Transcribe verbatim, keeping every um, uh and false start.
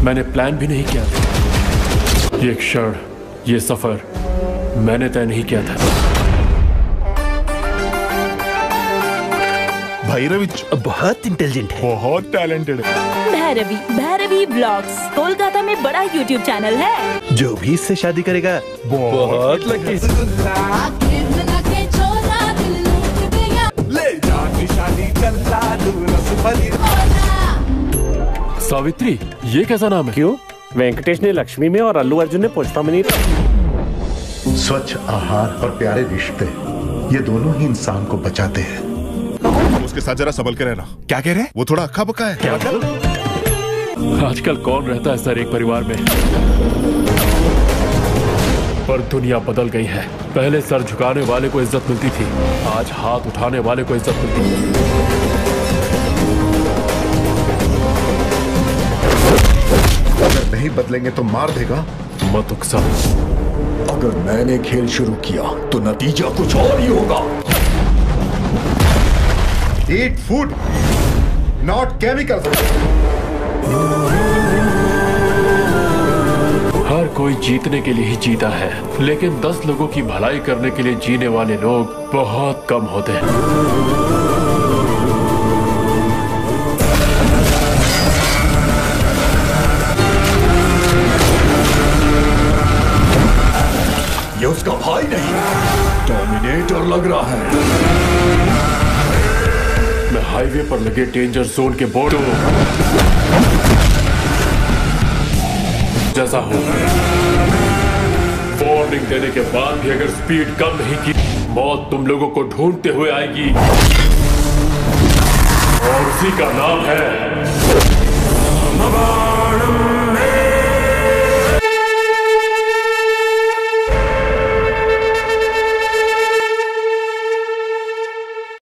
मैंने प्लान भी नहीं किया था। ये क्षण, ये सफर मैंने तय नहीं किया था। भैरवी बहुत इंटेलिजेंट है, बहुत टैलेंटेड है। भैरवी भैरवी ब्लॉग्स कोलकाता में बड़ा यूट्यूब चैनल है। जो भी इससे शादी करेगा बहुत लकी। सावित्री, ये कैसा नाम है? क्यों? वेंकटेश ने लक्ष्मी में और अल्लू अर्जुन ने पुष्पा में नहीं। स्वच्छ आहार और प्यारे रिश्ते, ये दोनों ही इंसान को बचाते हैं। उसके साथ जरा संभल के रहना। क्या कह रहे हैं? वो थोड़ा अक्का बक्का है। क्या क्या? आजकल कौन रहता है सर एक परिवार में? पर दुनिया बदल गई है। पहले सर झुकाने वाले को इज्जत मिलती थी, आज हाथ उठाने वाले को इज्जत मिलती है। अगर नहीं बदलेंगे तो मार देगा मत उकसा। अगर मैंने खेल शुरू किया तो नतीजा कुछ और ही होगा। Eat food, not chemicals. हर कोई जीतने के लिए ही जीता है, लेकिन दस लोगों की भलाई करने के लिए जीने वाले लोग बहुत कम होते हैं। ये उसका भाई नहीं, डोमिनेटर लग रहा है। मैं हाईवे पर लगे डेंजर जोन के बोर्डों जैसा हूं। वार्निंग देने के बाद भी अगर स्पीड कम नहीं की, मौत तुम लोगों को ढूंढते हुए आएगी, और उसी का नाम है